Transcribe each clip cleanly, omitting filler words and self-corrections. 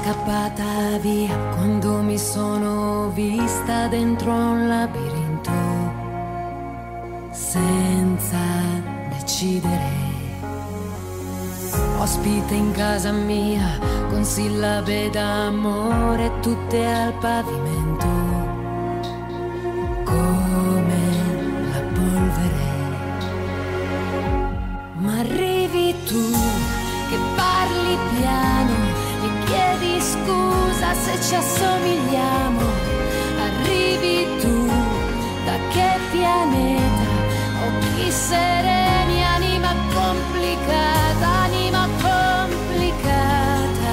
scappata via quando mi sono vista dentro un labirinto senza decidere. Ospite in casa mia con sillabe d'amore tutte al pavimento come la polvere. Ma arrivi tu che parli piano e chiedi scusa se ci assomigliamo. Arrivi tu, da che pianeta? Occhi sereni, anima complicata, anima complicata.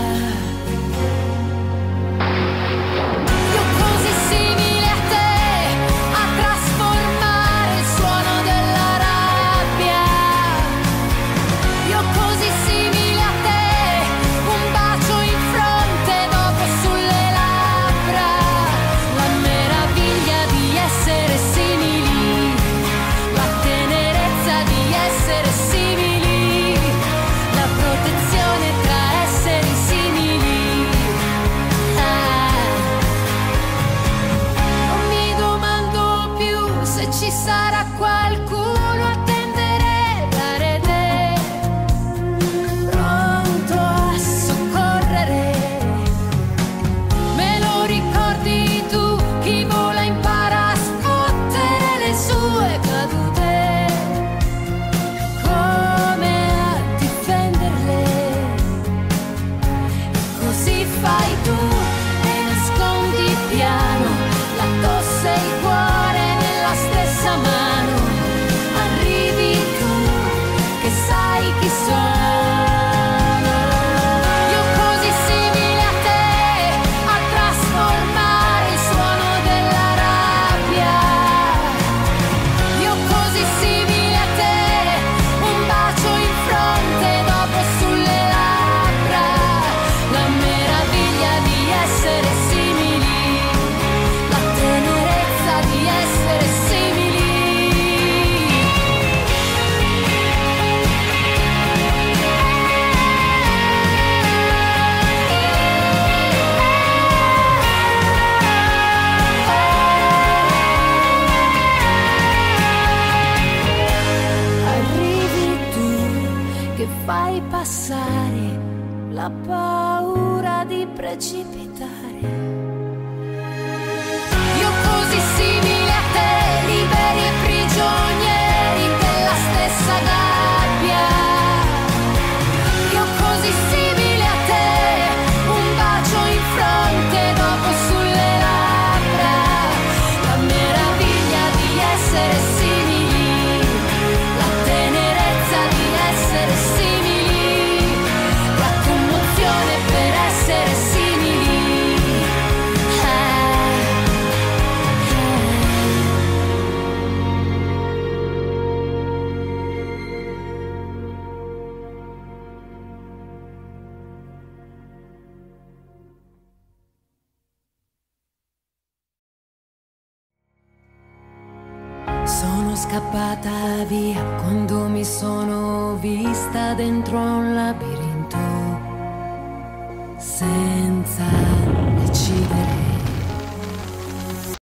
Io così simile a te, a trasformare il suono della rabbia. Io così simile a te, un bacio in fronte, dopo sulle labbra. La meraviglia di essere simili, la tenerezza di essere simili, la protezione tra esseri simili. Non mi domando più se ci sarà qualcuno a tendere la rete, pronto a soccorrere. Me lo ricordi tu, chi vola impara a scuotere le sue cadute, come a difenderle. Così fai tu e nascondi piano la tosse e il cuore nella stessa mano. Arrivi tu che sai chi sono. Io così simile a te, a trasformare il suono della rabbia. Io così simile a te, un bacio in fronte, dopo sulle labbra. La meraviglia di essere simili, la tenerezza di essere simili. Arrivi tu che fai passare la paura di precipitare. Io così simile a te, liberi e prigionieri della stessa gabbia. Io così simile a te, un bacio in fronte, dopo sulle labbra. La meraviglia di essere simili, la tenerezza di essere simili, la commozione per essere simili. Sono scappata via quando mi sono vista dentro un labirinto senza decidere.